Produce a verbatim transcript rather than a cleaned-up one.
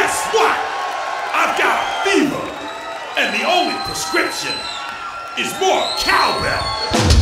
guess what? I've got a fever, and the only prescription is more cowbell.